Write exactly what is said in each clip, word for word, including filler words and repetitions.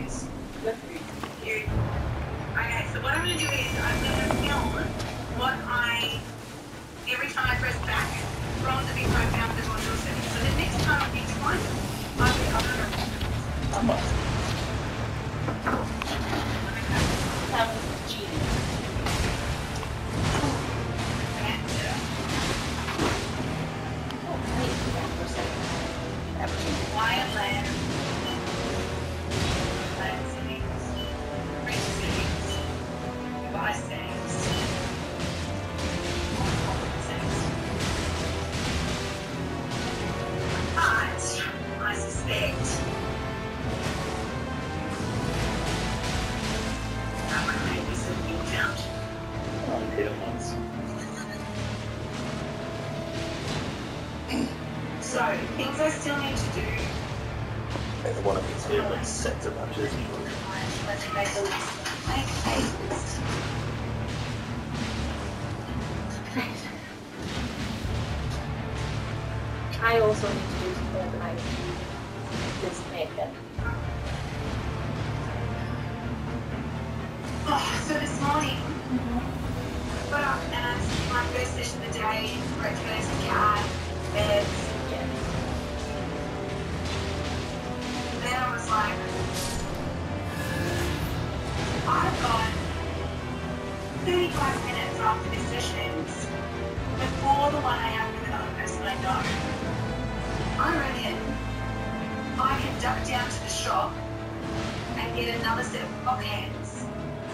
is. You. Okay, so what I'm going to do is I'm going to film what I, every time I press back from the big right down to the module setting. So the next time on each one, I will I'm going to I'm not. That was cheating. Oh, wait, yeah, for a second. That was cheating. Wire land. Land settings. Reach settings. Device settings. Settings. But I suspect that one may be something out. Oh, I did it once. So, things I still need to do. There's one of these here, like sets of matches. Let's make a list. Make a list. I also need to do some organizing this makeup. Oh, so this morning, I got up and I was my first session of the day, breakfast, cat, beds. Yeah. Then I was like, I've got thirty-five minutes after this sessions before the one I have with another person I know. I reckon I can duck down to the shop and get another set of pop hands.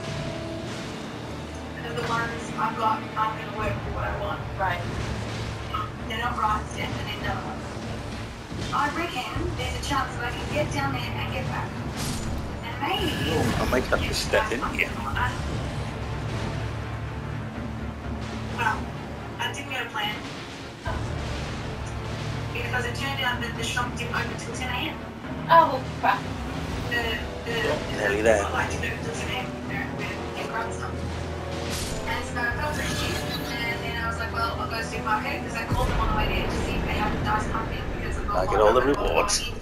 Because the ones I've got aren't going to work for what I want. Right. They're not right, Steph, and they're another one. I reckon there's a chance that I can get down there and get back. And maybe... Oh, I might have to step in here. Well, I didn't get a plan. Because it turned out that the shop didn't open till ten a m. Oh, crap. The, the, Nearly there. I like to open till ten a m. We're get grab stuff. And so I felt very cheap. And then I was like, well, I'll go to the supermarket because I called them on the way there to see if they had the dice pumping because of the I get all the rewards.